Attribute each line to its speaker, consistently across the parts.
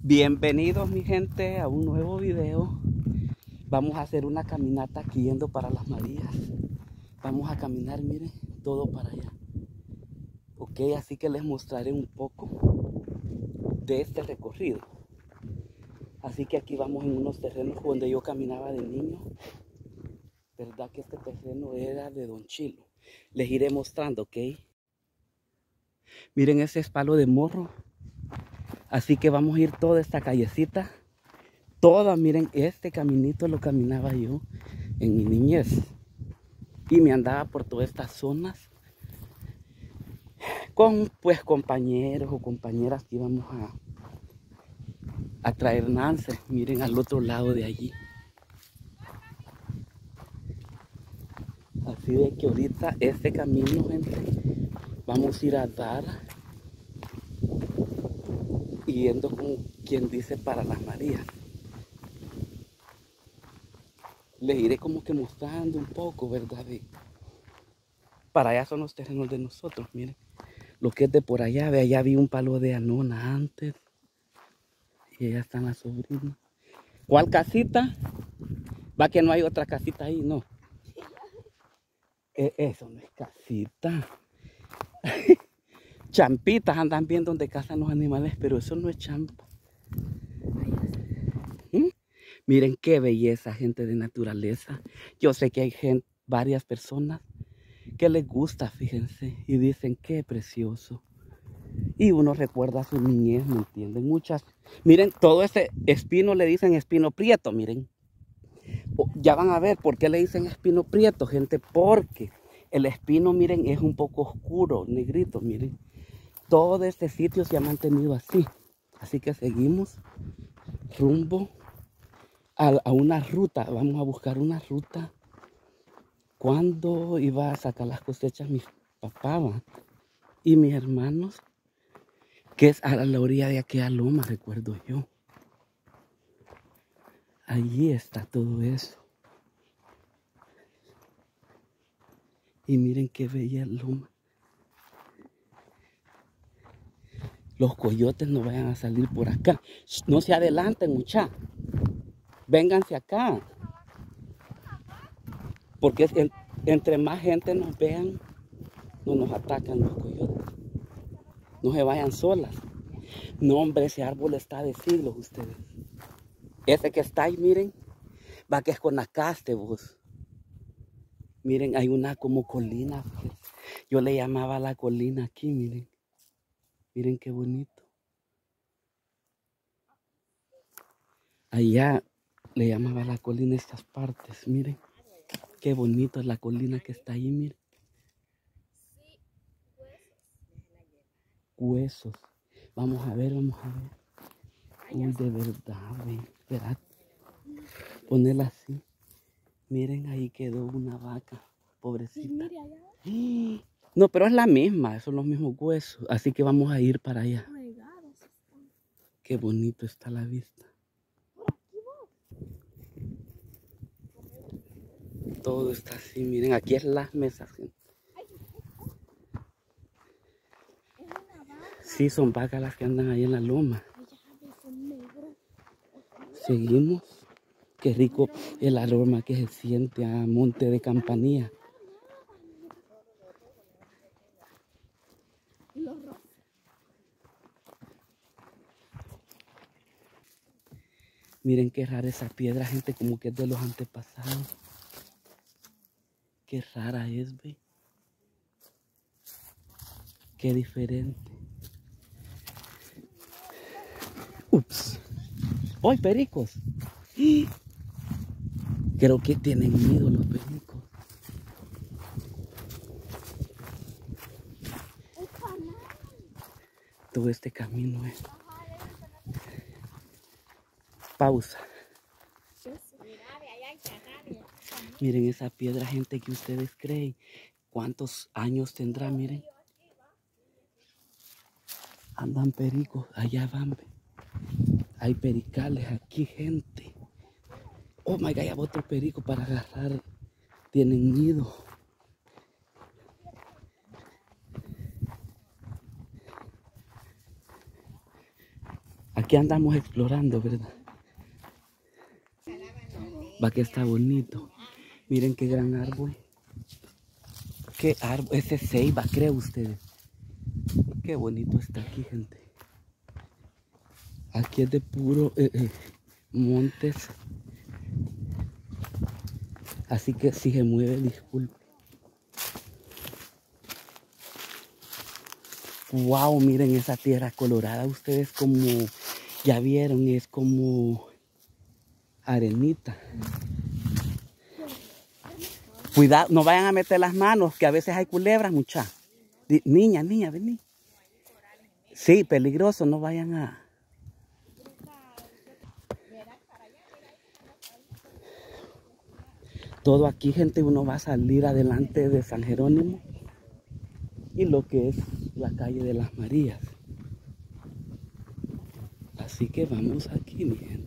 Speaker 1: Bienvenidos mi gente a un nuevo video. Vamos a hacer una caminata aquí yendo para Las Marías. Vamos a caminar, miren, todo para allá. Ok, así que les mostraré un poco de este recorrido. Así que aquí vamos en unos terrenos donde yo caminaba de niño. Verdad que este terreno era de Don Chilo. Les iré mostrando, ok. Miren, ese es palo de morro. Así que vamos a ir toda esta callecita. Toda, miren, este caminito lo caminaba yo en mi niñez. Y me andaba por todas estas zonas con pues compañeros o compañeras que íbamos a traer Nance. Miren al otro lado de allí. Así de que ahorita este camino, gente, vamos a ir a dar yendo como quien dice para Las Marías. Les iré como que mostrando un poco, ¿verdad? Para allá son los terrenos de nosotros, miren. Lo que es de por allá, de allá vi un palo de anona antes. Y allá están las sobrinas. ¿Cuál casita? Va que no hay otra casita ahí, no. Eso no es casita. Champitas andan viendo donde cazan los animales, pero eso no es champa. ¿Mm? Miren qué belleza, gente de naturaleza. Yo sé que hay gente, varias personas que les gusta, fíjense, y dicen qué precioso. Y uno recuerda a su niñez, ¿me entienden? Muchas. Miren, todo ese espino le dicen espino prieto, miren. Ya van a ver por qué le dicen espino prieto, gente, porque el espino, miren, es un poco oscuro, negrito, miren. Todo este sitio se ha mantenido así. Así que seguimos rumbo a una ruta. Vamos a buscar una ruta. Cuando iba a sacar las cosechas mi papá y mis hermanos, que es a la orilla de aquella loma, recuerdo yo. Allí está todo eso. Y miren qué bella loma. Los coyotes no vayan a salir por acá. No se adelanten, muchachos. Vénganse acá. Porque entre más gente nos vean, no nos atacan los coyotes. No se vayan solas. No, hombre, ese árbol está de siglos, ustedes. Ese que está ahí, miren, va que es con acaste, vos. Miren, hay una como colina. Yo le llamaba la colina aquí, miren. Miren qué bonito. Allá le llamaba la colina estas partes, miren. Qué bonito es la colina que está ahí, miren. Huesos. Vamos a ver, vamos a ver. Uy, de verdad, ve. Esperad. Ponela así. Miren, ahí quedó una vaca. Pobrecita. No, pero es la misma. Son los mismos huesos. Así que vamos a ir para allá. Qué bonito está la vista. Todo está así. Miren, aquí es las mesas, gente. Sí, son vacas las que andan ahí en la loma. Seguimos. Qué rico el aroma que se siente a Monte de Campanilla. Miren qué rara esa piedra, gente, como que es de los antepasados. Qué rara es, ve. Qué diferente. Ups. ¡Ay, pericos! Creo que tienen miedo los pericos. Todo este camino es. Pausa. Miren esa piedra, gente, que ustedes creen. ¿Cuántos años tendrá? Miren. Andan pericos. Allá van. Ve. Hay pericales aquí, gente. Oh my God, hay otro perico para agarrar. Tienen nido. Aquí andamos explorando, ¿verdad? Va que está bonito. Miren qué gran árbol. Qué árbol. Ese es ceiba, creo ustedes. Qué bonito está aquí, gente. Aquí es de puro montes. Así que si se mueve, disculpe. Wow, miren esa tierra colorada. Ustedes como ya vieron, es como arenita. Cuidado, no vayan a meter las manos, que a veces hay culebras, mucha. Niña, vení. Sí, peligroso, no vayan a... Todo aquí, gente, uno va a salir adelante de San Jerónimo y lo que es la calle de las Marías. Así que vamos aquí, mi gente.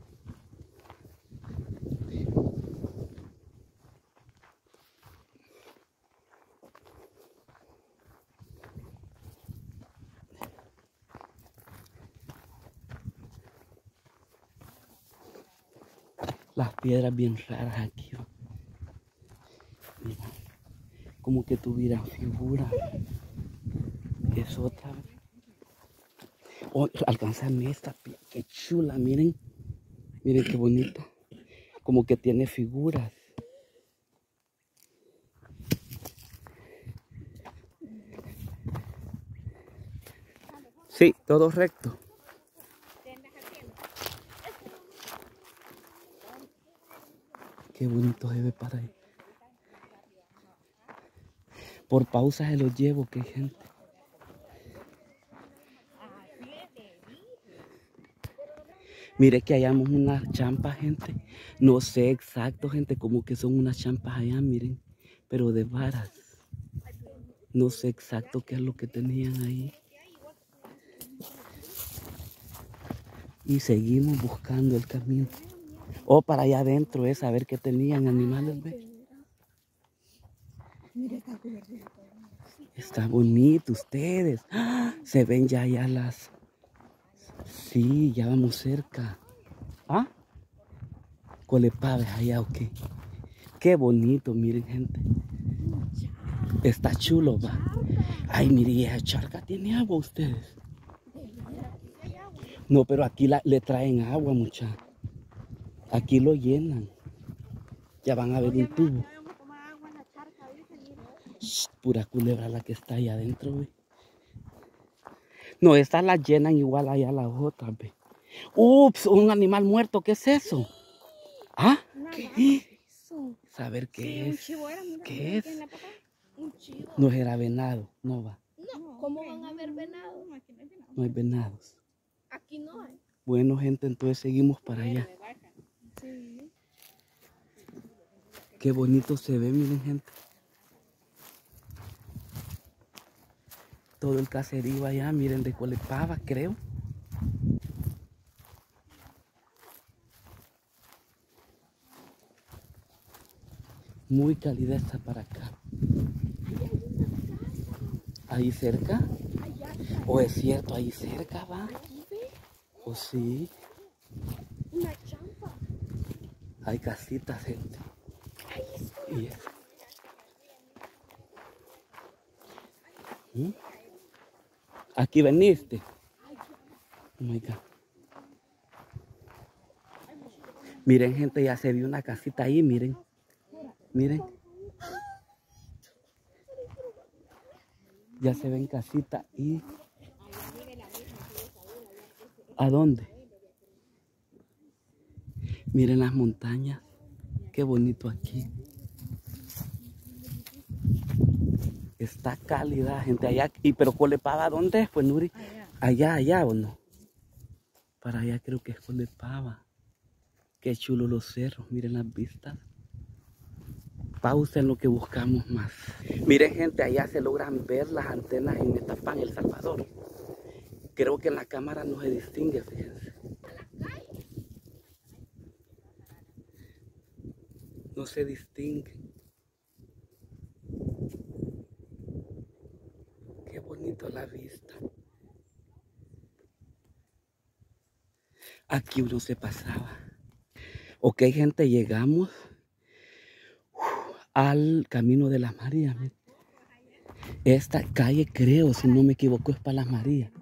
Speaker 1: Las piedras bien raras aquí. Mira, como que tuvieran figura. Es otra. Oh, alcanzame esta, qué chula, miren. Miren qué bonita. Como que tiene figuras. Sí, todo recto. Qué bonito se ve para ahí. Por pausa se los llevo, que gente. Mire que hallamos unas champas, gente. No sé exacto, gente, como que son unas champas allá, miren. Pero de varas. No sé exacto qué es lo que tenían ahí. Y seguimos buscando el camino. O para allá adentro es a ver qué tenían animales, ¿ve? Está bonito ustedes. ¡Ah! Se ven ya las... Sí, ya vamos cerca. ¿Ah? Colepaves allá, ok. Qué bonito, miren, gente. Está chulo, va. Ay, mire, esa charca tiene agua ustedes. No, pero aquí le traen agua, mucha. Aquí lo llenan. Ya van a ver un tubo. Shh, pura culebra la que está ahí adentro, ve. No, estas las llenan igual allá las otras, ve. Ups, un animal muerto, ¿qué es eso? ¿Ah? ¿Qué? Saber qué es. ¿Qué es? No era venado, no va.
Speaker 2: No, ¿cómo van a haber venados?
Speaker 1: No hay venados.
Speaker 2: Aquí no hay.
Speaker 1: Bueno, gente, entonces seguimos para allá.
Speaker 2: Sí.
Speaker 1: Qué bonito se ve, miren, gente. Todo el caserío allá, miren, de Colepava, creo. Muy cálida está para acá. ¿Ahí cerca? ¿O es cierto, ahí cerca va? ¿O sí?
Speaker 2: Una champa.
Speaker 1: Hay casitas, gente. Y eso. ¿Mm? ¿Aquí veniste? Oh my God. Miren, gente, ya se vio una casita ahí, miren. Miren. Ya se ven casita y... ¿A dónde? Miren las montañas. Qué bonito aquí. Está cálida, gente, allá. ¿Y pero Colepava dónde es, pues, Nuri? Allá, ¿o no? Para allá creo que es Colepava. Qué chulo los cerros, miren las vistas. Pausa en lo que buscamos más. Miren, gente, allá se logran ver las antenas en Metapán, El Salvador. Creo que en la cámara no se distingue, fíjense. No se distingue. Qué bonito la vista. aquí uno se pasaba. Ok, gente, llegamos al Camino de las Marías. Esta calle, creo, si no me equivoco, es para las Marías.